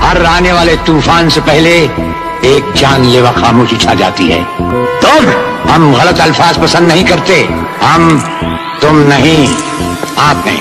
हर आने वाले तूफान से पहले एक जानलेवा खामोशी छा जाती है। हम गलत अल्फाज पसंद नहीं करते। तुम नहीं, आप नहीं।